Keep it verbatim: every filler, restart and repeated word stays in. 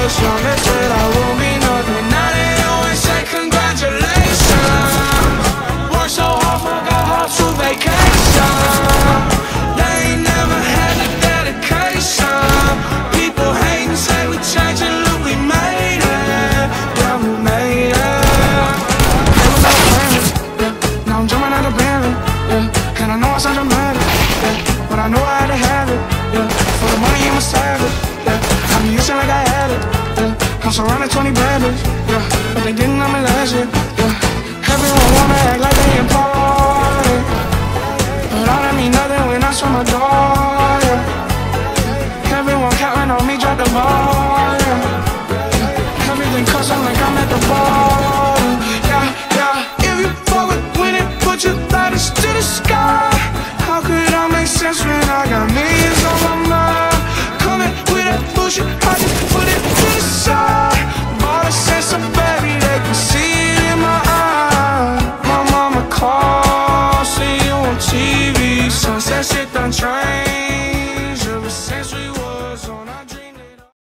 was young, they said I won't be nothing. Now they always say congratulations. Worked so hard, forgot how to vacation. They ain't never had the dedication. People hate and say we changing, look, we made it. Yeah, we made it. They was all planning, yeah. Now I'm jumping out of band, yeah. And I know I sound dramatic, yeah, but I know I had to have it, yeah. For the money, I'm a savage, yeah. I be using like I had it, yeah. I'm surrounded twenty bad bitches, yeah. But they didn't know me last year, yeah. Everyone wanna act like they important, but all that mean nothing when I saw my dog.